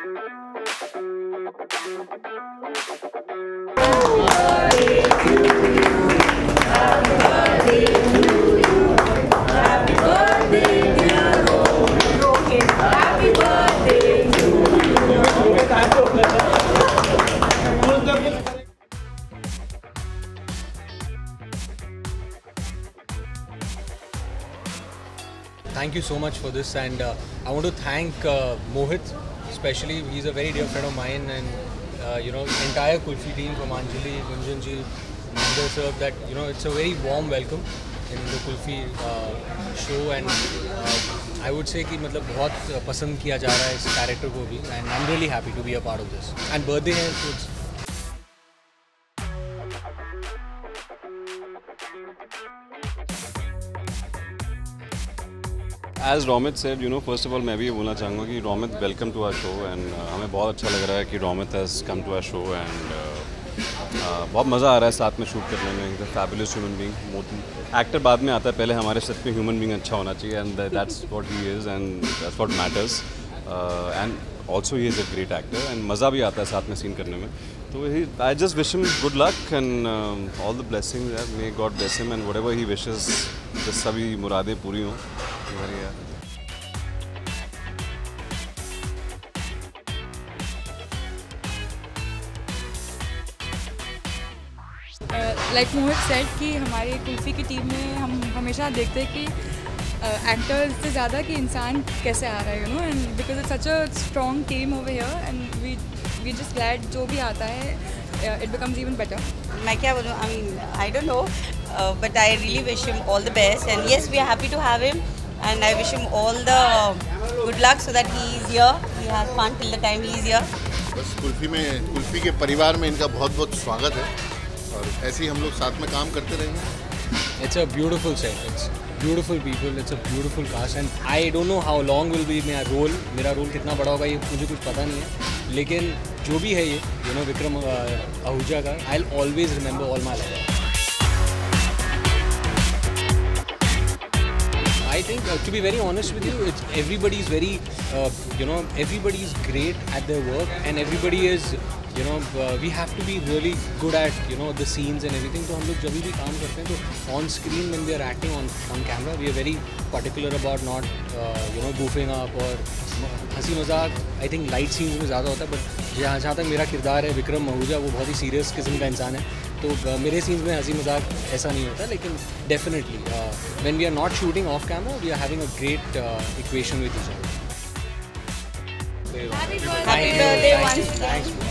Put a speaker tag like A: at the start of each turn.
A: Thank you so much for this, and I want to thank Mohit, especially. He's a very dear friend of mine, and entire Kulfi team from Anjali, Gunjan ji, Mahendra sir. That it's a very warm welcome in the Kulfi show, and I would say कि मतलब बहुत पसंद किया जा रहा है इस character को भी, and I'm really happy to be a part of this. And birthday है तो
B: As Romit said, first of all मैं भी ये बोलना चाहूँगा कि Romit welcome to our show, and हमें बहुत अच्छा लग रहा है कि Romit has come to our show, and बहुत मज़ा आ रहा है साथ में शूट करने में. He's a fabulous human being. Actor बाद में आता है, पहले हमारे साथ में ह्यूमन बीइंग अच्छा होना चाहिए, and that's what he is, and that's what matters. And also he is a great actor, and मज़ा भी आता है साथ में सीन करने में. तो I just wish him good luck and all the blessings. May God bless him, and whatever he wishes, just सभी मुरादें पूरी हों.
C: Like Mohit said कि हमारे कुल्फी की टीम में हम हमेशा देखते हैं कि एक्टर्स से ज़्यादा कि इंसान कैसे आ रहा है and because it's such a strong team over here, and we just glad जो भी आता है it becomes even better.
D: मैं क्या बोलूँ, I mean I don't know, but I really wish him all the best, and yes, we are happy to have him, and I wish him all the good luck so that he is here, he has fun till the time he is here.
E: बस कुल्फी के परिवार में इनका बहुत बहुत स्वागत है, और ऐसे ही हम लोग साथ में काम करते रहेंगे.
A: It's a beautiful set. It's beautiful people. It's a beautiful cast, and I don't know how long will be मेरा रोल कितना बड़ा होगा ये मुझे कुछ पता नहीं है, लेकिन जो भी है ये विक्रम आहूजा का, I'll always remember all my life. I think to be very honest with you, everybody is very everybody is great at their work, and everybody is we have to be really good at the scenes and everything. तो हम लोग जब भी काम करते हैं तो on screen when we are acting on camera, we are very particular about not goofing up, और हंसी मजाक I think light scenes में ज़्यादा होता है. बट जहाँ तक मेरा किरदार है विक्रम आहूजा, वो बहुत ही सीरियस किस्म का इंसान है, तो मेरे सीन्स में हंसी मजाक ऐसा नहीं होता. लेकिन definitely when we are not shooting off camera, we are having a great equation with each other.
D: Happy birthday once again.